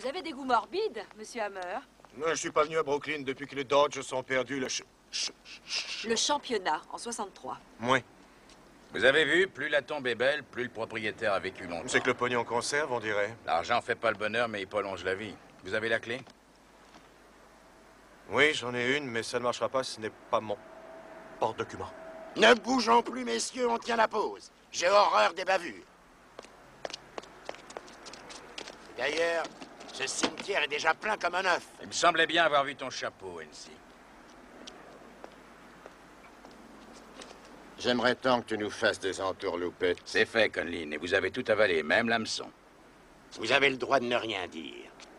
Vous avez des goûts morbides, monsieur Hammer. Non, je suis pas venu à Brooklyn depuis que les Dodgers ont perdu Le championnat, en 63. Moins. Vous avez vu, plus la tombe est belle, plus le propriétaire a vécu longtemps. C'est que le pognon conserve, on dirait. L'argent fait pas le bonheur, mais il prolonge la vie. Vous avez la clé? Oui, j'en ai une, mais ça ne marchera pas, ce n'est pas mon porte-document. Ne bougeons plus, messieurs, on tient la pause. J'ai horreur des bavures. D'ailleurs, ce cimetière est déjà plein comme un œuf. Il me semblait bien avoir vu ton chapeau, NC. J'aimerais tant que tu nous fasses des entourloupettes. C'est fait, Conlin, et vous avez tout avalé, même l'hameçon. Vous avez le droit de ne rien dire.